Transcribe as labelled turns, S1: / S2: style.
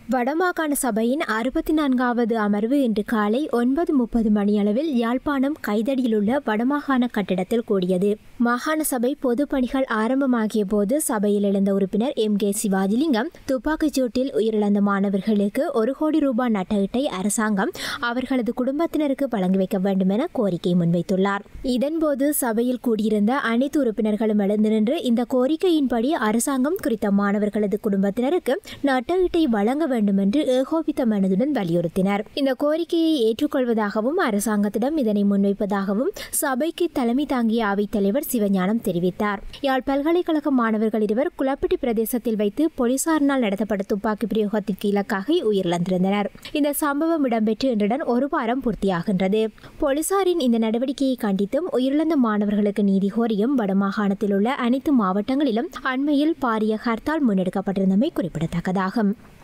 S1: வடமாகாண சபையின் 64வது அமர்வு இன்று காலை 9:30 மணியளவில் யாழ்ப்பாணம் கைதடியில் உள்ள வடமாகாண கட்டிடத்தில் கூடியது. மாகாண சபை பொதுப் பணிகள் ஆரம்பமாகிய போது சபையில் எழுந்த உறுப்பினர் M.K. சிவாஜிலிங்கம் துப்பாக்கிச் சூட்டில் உயிரிழந்த மாணவர்களுக்கு 1 கோடி ரூபாய் நட்டஈட்டை அரசாங்கம் அவர்களது குடும்பத்தினருக்கு வழங்கி வைக்க வேண்டும் என கோரிக்கை முன்வைத்துள்ளார். இதன்போது சபையில் கூடியிருந்த அனைத்து உறுப்பினர்களும் எழுந்து நின்று இந்த கோரிக்கையின்படி அரசாங்கம் குறித்த மாணவர்களது குடும்பத்தினருக்கு நட்டஈட்டை வழங்க வேண்டும் என்று ஏகோபித்த மனதுடன் வலியுறுத்தினர். இந்த கோரிக்கையை ஏற்றுக்கொள்வதாகவும் அரசாங்கத்திடம் இதனை முன்வைப்பதாகவும் சபைக்கு தலைமை தாங்கிய அவைத்தலைவர் சிவஞானம் தெரிவித்தார். யாழ் பல்கலைக்கழக மாணவர்கள் இருவர் குளப்பட்டி பிரதேசத்தில் வைத்து போலீசாரினால் நடத்தப்பட்ட துப்பாக்கி பிரயோகத்திற்கு இலக்காக உயிரிழந்திருந்தனர். இந்த சம்பவம் இடம்பெற்று இன்றுடன் 1 வாரம் பூர்த்தியாகின்றது. போலீசாரின் இந்த நடவடிக்கையை கண்டித்தும் உயிரிழந்த மாணவர்களுக்கு நீதி கோரியும் வடமாகாணத்தில் உள்ள அனைத்து மாவட்டங்களிலும் அண்மையில் பாரிய ஹர்த்தால் முன்னெடுக்கப்பட்டிருந்தமை குறிப்பிடத்தக்கதாகும்.